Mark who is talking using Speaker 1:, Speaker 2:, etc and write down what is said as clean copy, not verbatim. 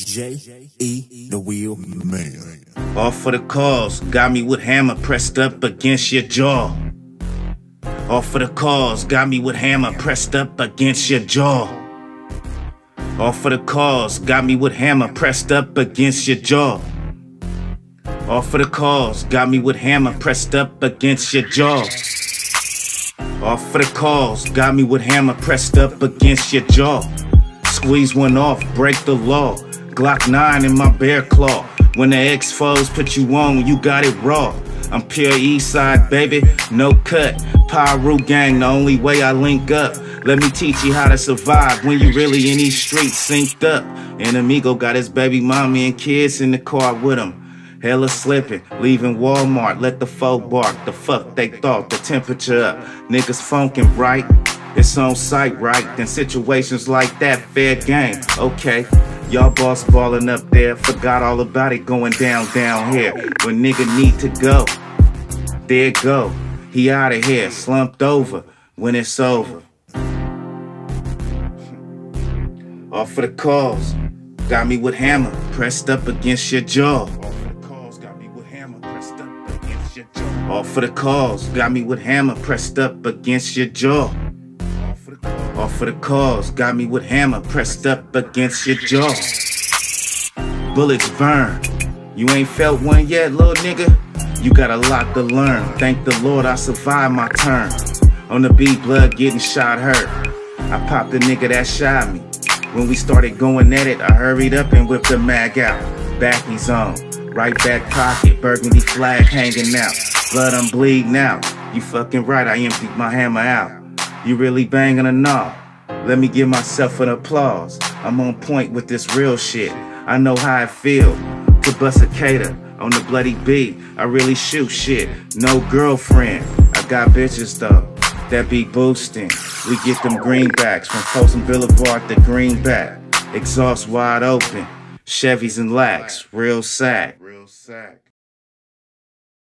Speaker 1: J.E. the Wheel Man.
Speaker 2: All for the cause, got me with hammer pressed up against your jaw. All for the cause, got me with hammer pressed up against your jaw. All for the cause, got me with hammer pressed up against your jaw. All for the cause, got me with hammer pressed up against your jaw. All for the cause, got me with hammer pressed up against your jaw. Squeeze one off, break the law. Glock 9 in my bear claw. When the ex-foes put you on, you got it raw. I'm pure east side, baby, no cut. Pyru gang, the only way I link up. Let me teach you how to survive when you really in these streets synced up. And amigo got his baby mommy and kids in the car with him. Hella slipping, leaving Walmart, let the folk bark. The fuck they thought, the temperature up. Niggas funkin' right, it's on sight, right? Then situations like that, fair game. Okay, y'all boss ballin' up there, forgot all about it going down here. When nigga need to go, there it go. He outta here, slumped over when it's over. All for the cause, got me with hammer pressed up against your jaw. All for the cause, got me with hammer pressed up against your jaw. All for the cause, got me with hammer pressed up against your jaw. Bullets burn, you ain't felt one yet, little nigga? You got a lot to learn, thank the Lord I survived my turn. On the beat, blood getting shot hurt. I popped the nigga that shot me. When we started going at it, I hurried up and whipped the mag out. Backies on, right back pocket, burgundy flag hanging out. Blood, I'm bleeding out. You fucking right, I emptied my hammer out. You really banging a knob? Let me give myself an applause. I'm on point with this real shit. I know how it feel to bust a cater on the bloody beat. I really shoot shit. No girlfriend. I got bitches though that be boosting. We get them greenbacks from Folsom Boulevard to Greenback. Exhaust wide open. Chevys and Lacs. Real sack.